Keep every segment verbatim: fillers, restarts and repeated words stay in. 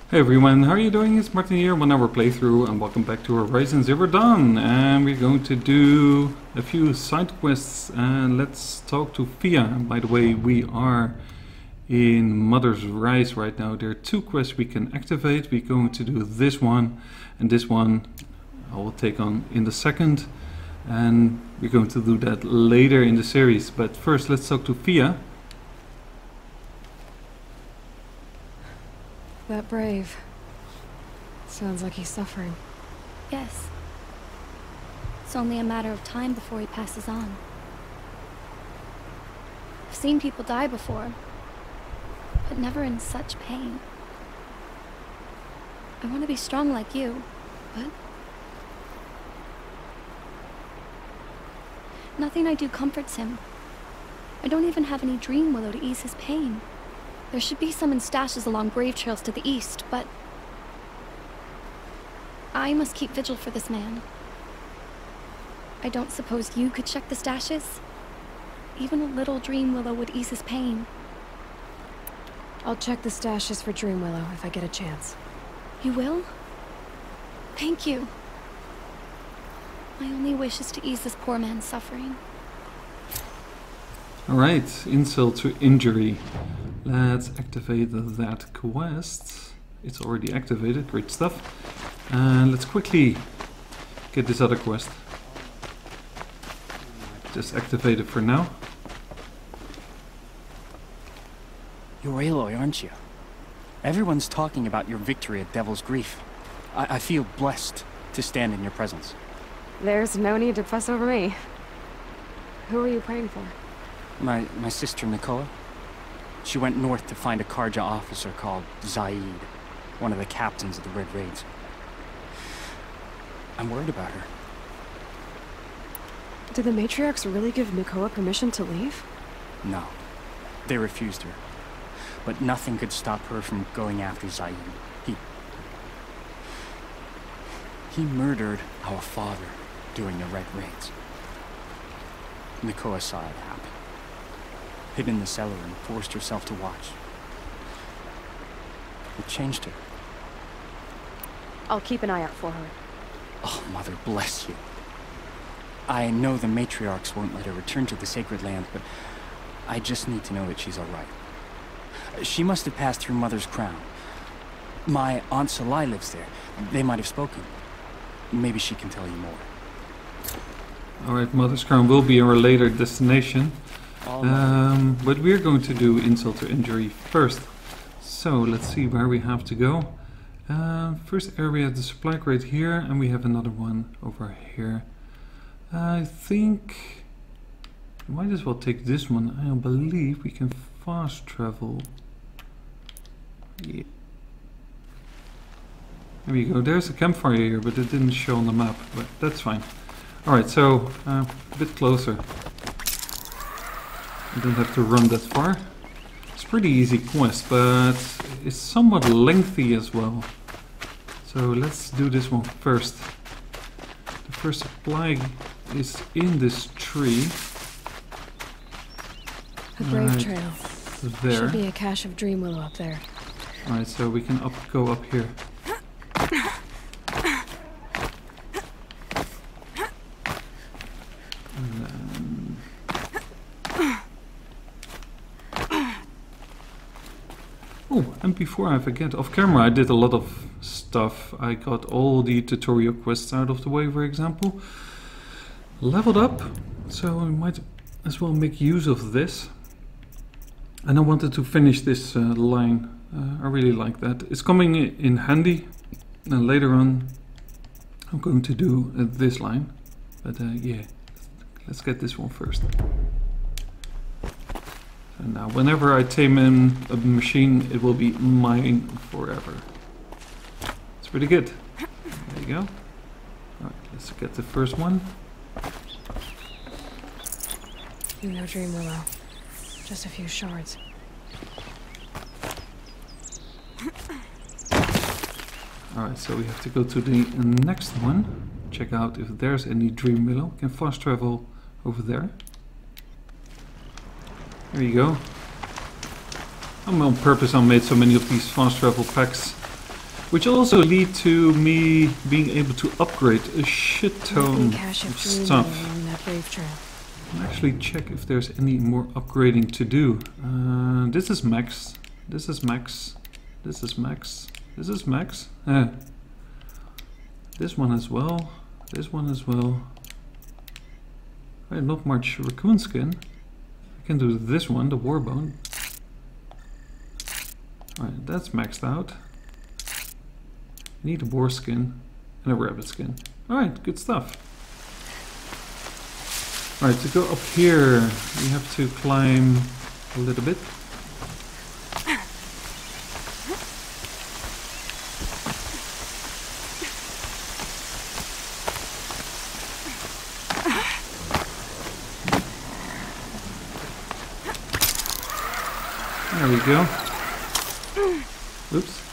Hey everyone, how are you doing? It's Martin here, one hour playthrough, and welcome back to Horizon Zero Dawn. And we're going to do a few side quests, and let's talk to Fia. By the way, we are in Mother's Rise right now. There are two quests we can activate. We're going to do this one, and this one I will take on in the second. And we're going to do that later in the series. But first, let's talk to Fia. That brave. Sounds like he's suffering. Yes. It's only a matter of time before he passes on. I've seen people die before, but never in such pain. I want to be strong like you, but nothing I do comforts him. I don't even have any dream willow to ease his pain. There should be some in stashes along grave trails to the east, but I must keep vigil for this man. I don't suppose you could check the stashes? Even a little dream willow would ease his pain. I'll check the stashes for dream willow if I get a chance. You will? Thank you. My only wish is to ease this poor man's suffering. Alright, insult to injury. Let's activate that quest. It's already activated, great stuff. And let's quickly get this other quest. Just activate it for now. You're Aloy, aren't you? Everyone's talking about your victory at Devil's Grief. I, I feel blessed to stand in your presence. There's no need to fuss over me. Who are you praying for? My, my sister Nakoa. She went north to find a Karja officer called Zaid, one of the captains of the Red Raids. I'm worried about her. Did the matriarchs really give Nakoa permission to leave? No, they refused her. But nothing could stop her from going after Zaid. He... He murdered our father during the Red Raids. Nakoa saw it happen. Hid in the cellar and forced herself to watch. It changed her. I'll keep an eye out for her. Oh, Mother bless you. I know the matriarchs won't let her return to the Sacred Land, but I just need to know that she's alright. She must have passed through Mother's crown. My Aunt Salai lives there. They might have spoken. Maybe she can tell you more. Alright, Mother's Crown will be our later destination. Um, but we're going to do insult to injury first. So let's see where we have to go. Uh, first area, the supply crate here, and we have another one over here. I think we might as well take this one. I believe we can fast travel. Yeah. There we go. There's a campfire here, but it didn't show on the map, but that's fine. Alright, so uh, a bit closer. You don't have to run that far. It's a pretty easy quest, but it's somewhat lengthy as well. So let's do this one first. The first supply is in this tree. A brave right trail. there. Should be a cache of dream willow up there. Alright, so we can up, go up here. Oh, and before I forget, off camera I did a lot of stuff. I got all the tutorial quests out of the way, for example. Leveled up, so I might as well make use of this. And I wanted to finish this uh, line. Uh, I really like that. It's coming in handy. And later on I'm going to do uh, this line. But uh, yeah, let's get this one first. And now, whenever I tame in a machine, it will be mine forever. It's pretty good. There you go. Alright, let's get the first one. No dream willow. Just a few shards. Alright, so we have to go to the next one. Check out if there's any dream willow. We can fast travel over there. There you go. I'm on purpose I made so many of these fast travel packs Which also lead to me being able to upgrade a shit ton cache of of dream stuff. along that brave trail. I'll actually check if there's any more upgrading to do. Uh, this is max. This is max. This is max. This is max. Eh. This one as well. This one as well. Right, not much raccoon skin. I can do this one, the warbone. Alright, that's maxed out. I need a boar skin and a rabbit skin. Alright, good stuff. Alright, to go up here, we have to climb a little bit. There we go. Oops.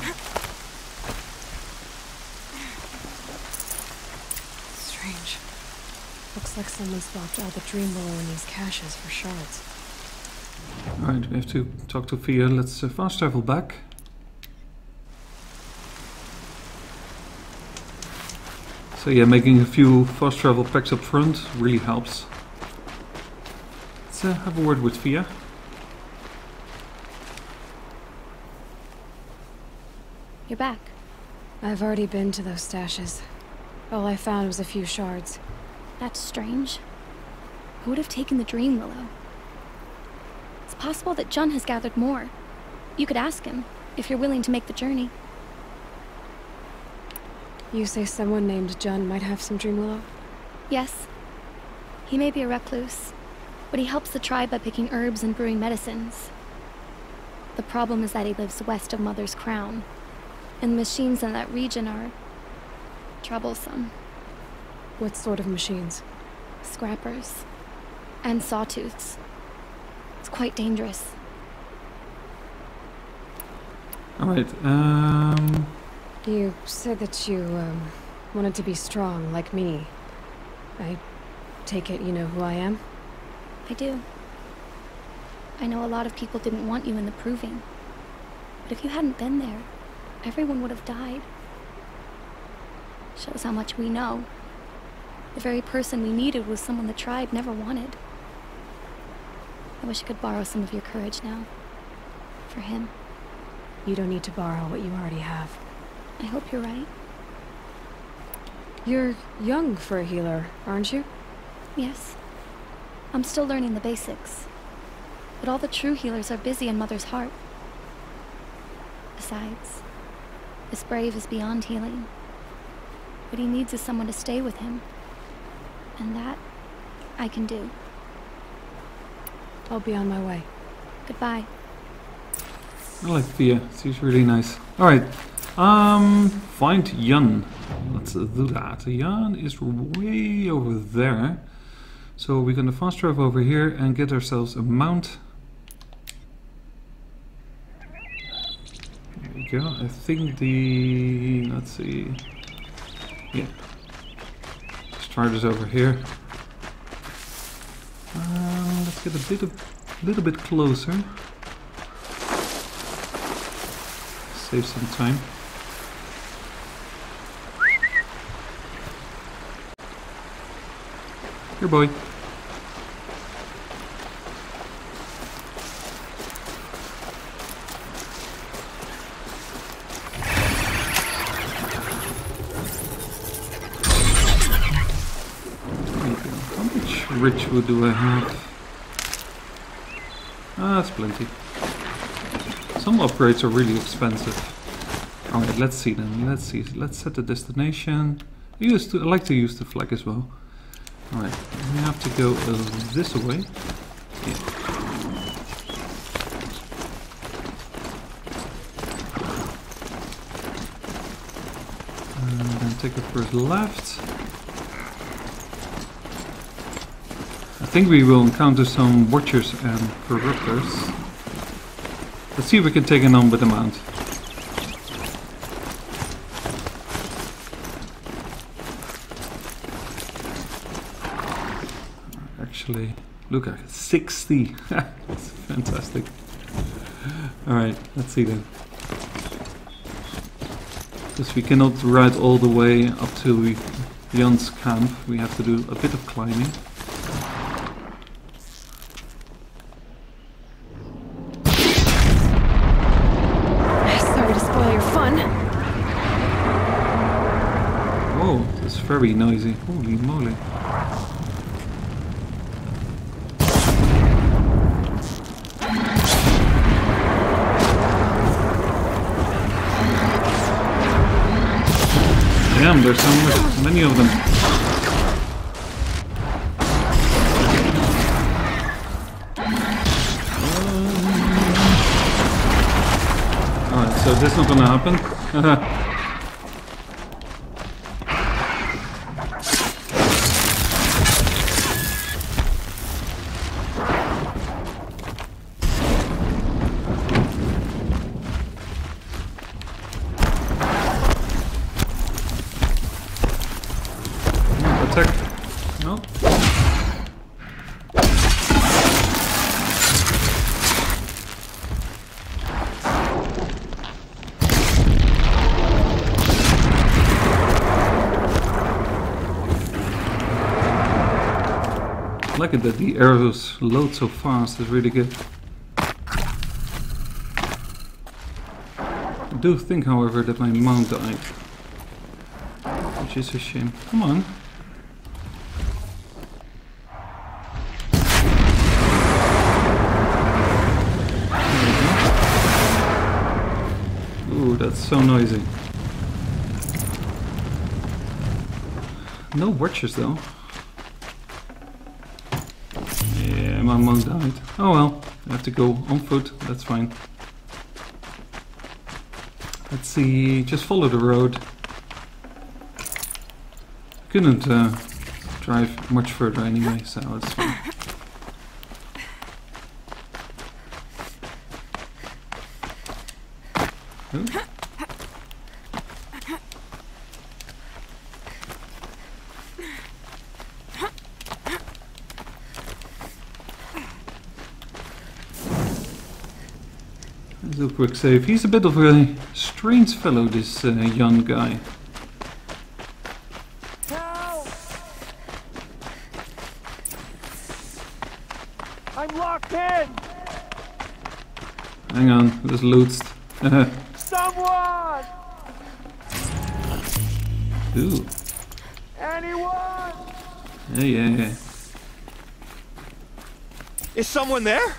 Strange. Looks like someone swapped all the dream willow in these caches for shards. Alright, we have to talk to Fia. Let's uh, fast travel back. So yeah, making a few fast travel packs up front really helps. Let's uh, have a word with Fia. You're back. I've already been to those stashes. All I found was a few shards. That's strange. Who would have taken the dream willow? It's possible that Jun has gathered more. You could ask him, if you're willing to make the journey. You say someone named Jun might have some dream willow? Yes. He may be a recluse, but he helps the tribe by picking herbs and brewing medicines. The problem is that he lives west of Mother's Crown, and the machines in that region are troublesome. What sort of machines? Scrappers. And sawtooths. It's quite dangerous. Alright, um... You said that you, um, wanted to be strong, like me. I take it you know who I am? I do. I know a lot of people didn't want you in the Proving. But if you hadn't been there, everyone would have died. Shows how much we know. The very person we needed was someone the tribe never wanted. I wish I could borrow some of your courage now. For him. You don't need to borrow what you already have. I hope you're right. You're young for a healer, aren't you? Yes. I'm still learning the basics. But all the true healers are busy in Mother's heart. Besides, this brave is beyond healing. What he needs is someone to stay with him. And that, I can do. I'll be on my way. Goodbye. I like Fia, she's really nice. Alright, um, find Jan. Let's do that. Jan is way over there. So we're gonna fast travel over here and get ourselves a mount. There we go. I think the... let's see... yeah. Start is over here. Uh, let's get a bit of, little bit closer. Save some time. Here, boy. How much ritual do I have? Ah, that's plenty. Some upgrades are really expensive. Alright, let's see then. Let's see. Let's set the destination. I, used to, I like to use the flag as well. Alright, we have to go uh, this way. Yeah. And then take a first left. I think we will encounter some watchers and corruptors. Let's see if we can take it on with the mount. Actually, look at it, sixty. That's fantastic. Alright, let's see then. Because we cannot ride all the way up to Jan's camp. We have to do a bit of climbing. Sorry to spoil your fun. Whoa, it's very noisy. Holy moly. Damn, there's so much, many of them. Alright, so this is not gonna happen. No. I like it that the arrows load so fast, it's really good. I do think, however, that my mount died. Which is a shame. Come on. Ooh, that's so noisy. No watchers though. Yeah, my mount died. Oh well, I have to go on foot, that's fine. Let's see, just follow the road. Couldn't uh, drive much further anyway, so it's fine. Ooh. Let's do a quick save. He's a bit of a strange fellow, this uh, young guy. Help! I'm locked in! Hang on, this loots. Someone! Ooh. Anyone? Yeah, yeah, yeah. Is someone there?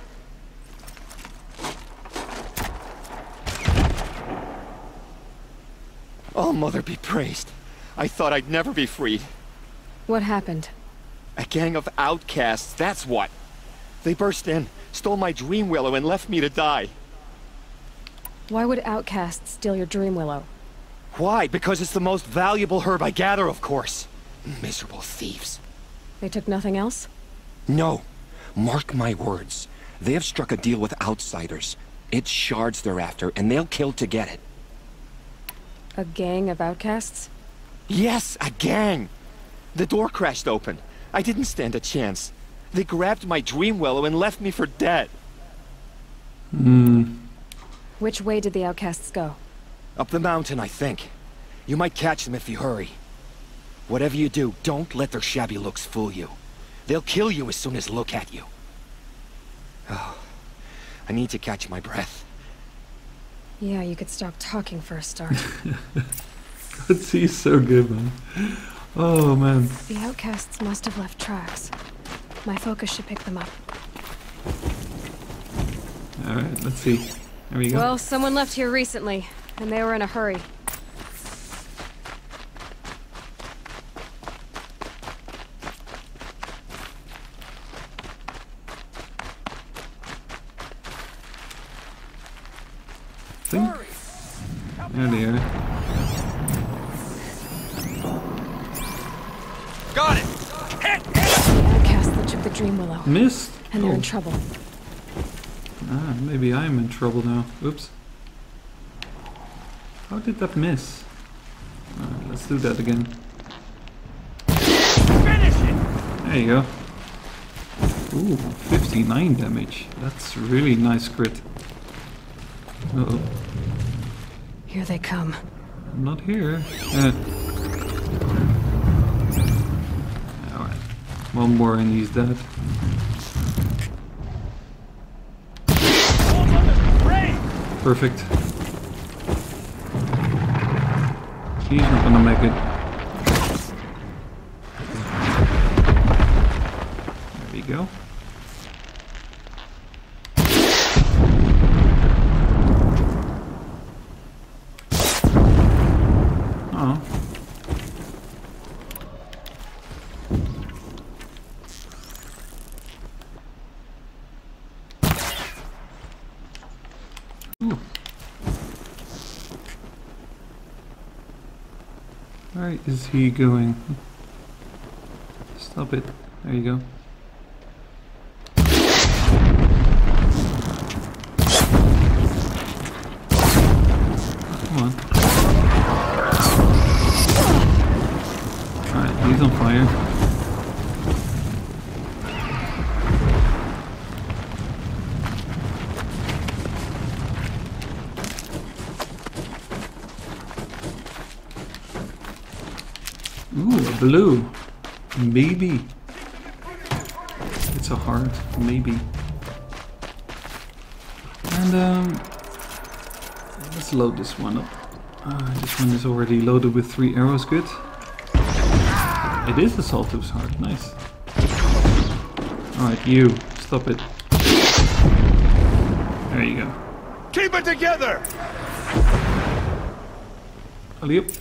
Oh, Mother be praised. I thought I'd never be freed. What happened? A gang of outcasts, that's what. They burst in, stole my dream willow and left me to die. Why would outcasts steal your dream willow? Why? Because it's the most valuable herb I gather, of course. Miserable thieves. They took nothing else? No. Mark my words. They have struck a deal with outsiders. It's shards they're after, and they'll kill to get it. A gang of outcasts? Yes, a gang. The door crashed open. I didn't stand a chance. They grabbed my dream willow and left me for dead. Hmm. Which way did the outcasts go? Up the mountain, I think. You might catch them if you hurry. Whatever you do, don't let their shabby looks fool you. They'll kill you as soon as look at you. Oh, I need to catch my breath. Yeah, you could stop talking for a start. God, he's so good, man. Oh, man. The outcasts must have left tracks. My focus should pick them up. Alright, let's see. There we go. Well, someone left here recently, and they were in a hurry. Think? There they are. Got it! Outcasts that took the dream willow. Missed? And they're Oh. in trouble. Ah, maybe I'm in trouble now. Oops. How did that miss? Alright, let's do that again. Finish it! There you go. Ooh, fifty-nine damage. That's really nice crit. Uh-oh. Here they come. I'm not here. Uh. Alright. One more and he's dead. Perfect. He's not gonna make it. There we go. Oh. Ooh. Where is he going? Stop it. There you go. Come on. Alright, he's on fire. Ooh, a blue. Maybe. It's a heart. Maybe. And um, let's load this one up. Uh, this one is already loaded with three arrows. Good. It is a Saltus heart. Nice. Alright, you. Stop it. There you go. Keep it together! Alley up.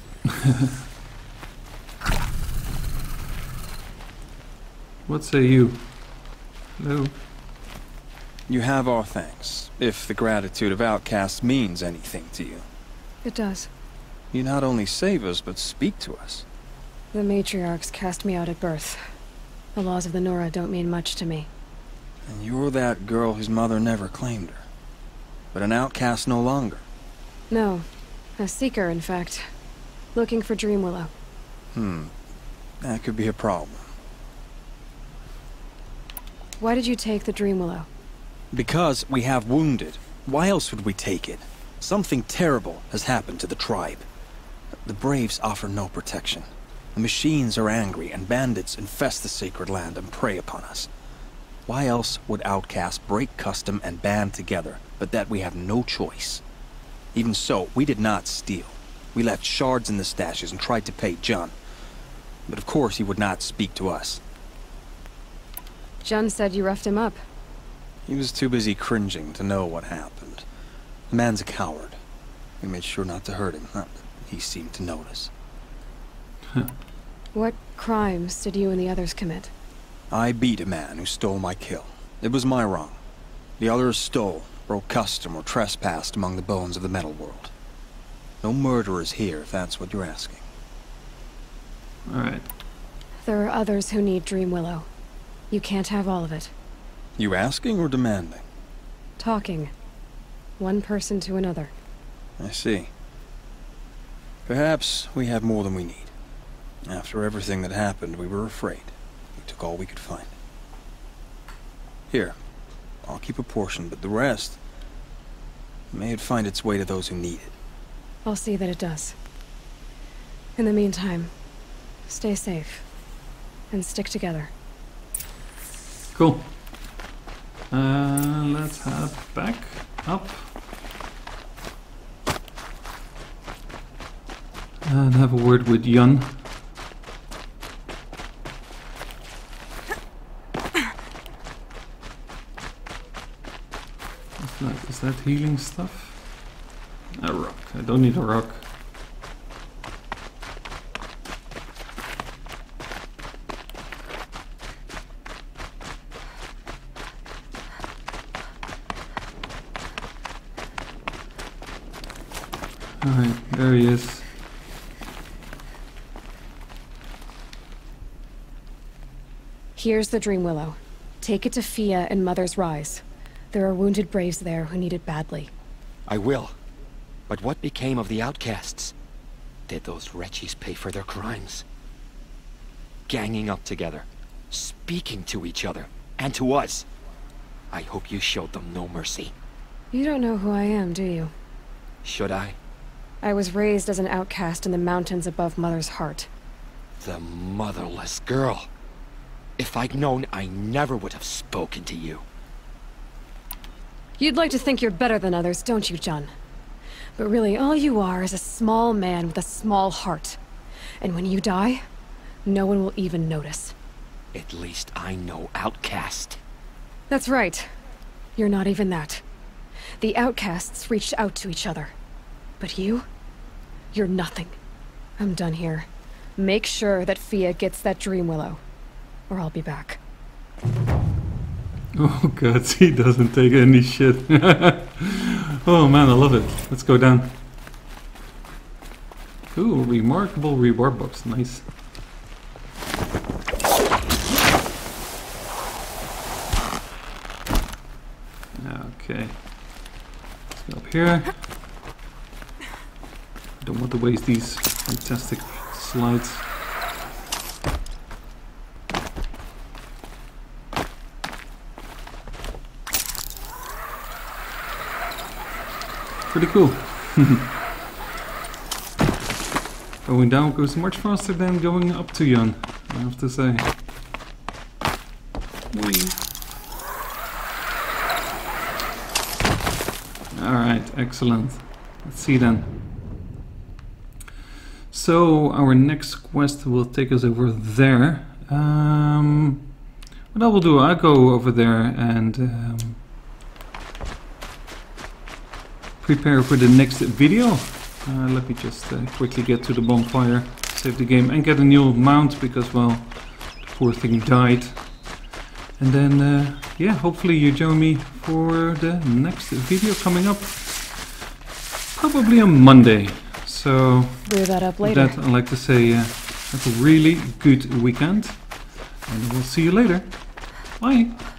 What say you? Hello? You have our thanks, if the gratitude of outcasts means anything to you. It does. You not only save us, but speak to us. The matriarchs cast me out at birth. The laws of the Nora don't mean much to me. And you're that girl whose mother never claimed her. But an outcast no longer. No. A seeker, in fact. Looking for Dreamwillow. Hmm. That could be a problem. Why did you take the Dreamwillow? Because we have wounded. Why else would we take it? Something terrible has happened to the tribe. The Braves offer no protection. The machines are angry, and bandits infest the sacred land and prey upon us. Why else would outcasts break custom and band together, but that we have no choice? Even so, we did not steal. We left shards in the stashes and tried to pay John. But of course he would not speak to us. Jun said you roughed him up. He was too busy cringing to know what happened. The man's a coward. We made sure not to hurt him. Not that he seemed to notice. What crimes did you and the others commit? I beat a man who stole my kill. It was my wrong. The others stole, broke custom, or trespassed among the bones of the metal world. No murderers here, if that's what you're asking. Alright. There are others who need Dreamwillow. You can't have all of it. You asking or demanding? Talking. One person to another. I see. Perhaps we have more than we need. After everything that happened, we were afraid. We took all we could find. Here, I'll keep a portion, but the rest... may it find its way to those who need it. I'll see that it does. In the meantime, stay safe. And stick together. Cool. Uh, let's head back up. And have a word with Jan. What's that? Is that healing stuff? A rock. I don't need a rock. Alright, there he is. Here's the Dreamwillow. Take it to Fia and Mother's Rise. There are wounded Braves there who need it badly. I will. But what became of the outcasts? Did those wretches pay for their crimes? Ganging up together, speaking to each other, and to us. I hope you showed them no mercy. You don't know who I am, do you? Should I? I was raised as an outcast in the mountains above Mother's heart. The motherless girl. If I'd known, I never would have spoken to you. You'd like to think you're better than others, don't you, John? But really, all you are is a small man with a small heart. And when you die, no one will even notice. At least I know outcast. That's right. You're not even that. The outcasts reached out to each other. But you? You're nothing. I'm done here. Make sure that Fia gets that dream willow, or I'll be back. Oh god, he doesn't take any shit. Oh man, I love it. Let's go down. Ooh, remarkable reward box. Nice. Okay. Let's go up here. Don't want to waste these fantastic slides. Pretty cool. Going down goes much faster than going up to Jan, I have to say. Whee. Alright, excellent. Let's see then. So our next quest will take us over there. Um, what I will do, I'll go over there and um, prepare for the next video. Uh, let me just uh, quickly get to the bonfire, save the game, and get a new mount because, well, the poor thing died. And then, uh, yeah, hopefully you join me for the next video coming up, probably on Monday. So, Clear that up with later. that, I'd like to say uh, have a really good weekend, and we'll see you later. Bye!